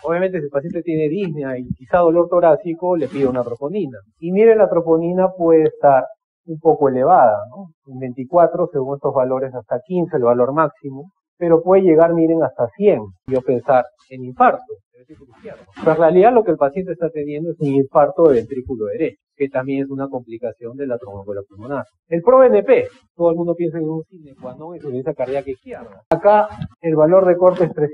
Obviamente, si el paciente tiene disnea y quizá dolor torácico, le pido una troponina. Y mire, la troponina puede estar un poco elevada, ¿no? En 24, según estos valores, hasta 15, el valor máximo, pero puede llegar, miren, hasta 100. Yo pensar en infarto de ventrículo izquierdo. Pero en realidad lo que el paciente está teniendo es un infarto de ventrículo derecho, que también es una complicación de la tromboembolia pulmonar. El ProBNP, todo el mundo piensa en un sine qua non, insuficiencia cardíaca izquierda. Acá el valor de corte es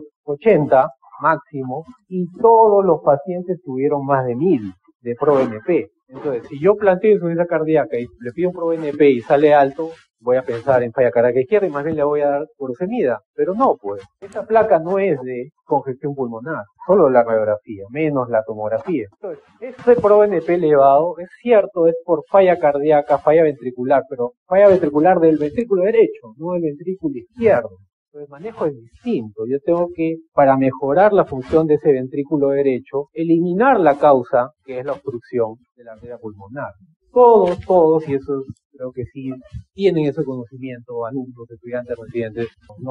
380 máximo, y todos los pacientes tuvieron más de 1000 de ProBNP. Entonces, si yo planteo insuficiencia cardíaca y le pido un ProBNP y sale alto, voy a pensar en falla cardíaca izquierda y más bien le voy a dar furosemida. Pero no, pues, esta placa no es de congestión pulmonar, solo la radiografía, menos la tomografía. Entonces, este ProBNP elevado, es cierto, es por falla cardíaca, falla ventricular, pero falla ventricular del ventrículo derecho, no del ventrículo izquierdo. El manejo es distinto. Yo tengo que, para mejorar la función de ese ventrículo derecho, eliminar la causa, que es la obstrucción de la arteria pulmonar. Todos, y eso creo que sí tienen ese conocimiento, alumnos, estudiantes, residentes.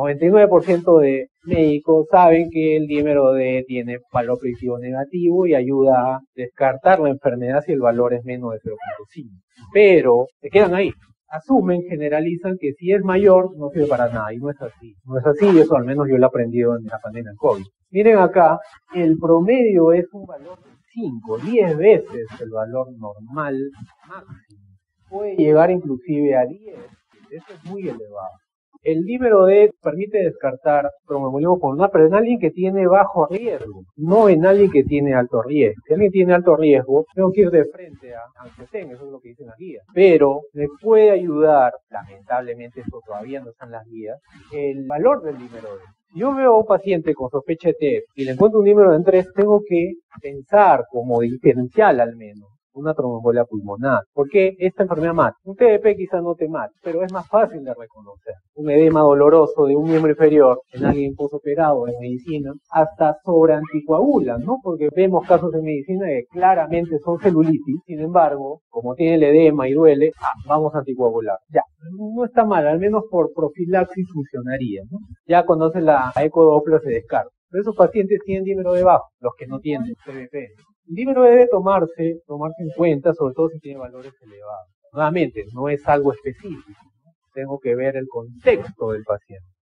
99% de médicos saben que el dímero D tiene valor predictivo negativo y ayuda a descartar la enfermedad si el valor es menos de 0.5. Pero se quedan ahí. Asumen, generalizan que si es mayor no sirve para nada, y no es así. No es así, y eso al menos yo lo he aprendido en la pandemia del COVID. Miren acá, el promedio es un valor de 5, 10 veces el valor normal máximo. Puede llegar inclusive a 10, eso es muy elevado. El dímero D permite descartar tromboembolismo pulmonar, pero en alguien que tiene bajo riesgo, no en alguien que tiene alto riesgo. Si alguien tiene alto riesgo, tengo que ir de frente a ANSESEN, eso es lo que dicen las guías. Pero me puede ayudar, lamentablemente esto todavía no están las guías, el valor del dímero D. Si yo veo a un paciente con sospecha de TEP y le encuentro un dímero en 3, tengo que pensar como diferencial al menos una tromboembolia pulmonar. ¿Por qué esta enfermedad mata? Un TDP quizás no te mata, pero es más fácil de reconocer. Un edema doloroso de un miembro inferior en alguien postoperado en medicina, hasta sobreanticoagula, ¿no? Porque vemos casos en medicina que claramente son celulitis, sin embargo, como tiene el edema y duele, vamos a anticoagular. Ya, no está mal, al menos por profilaxis funcionaría, ¿no? Ya cuando hace la ecodoppler se descarta. Pero esos pacientes tienen dímero de bajo, los que no tienen TDP. El dímero debe tomarse en cuenta, sobre todo si tiene valores elevados. Nuevamente, no es algo específico, ¿no? Tengo que ver el contexto del paciente.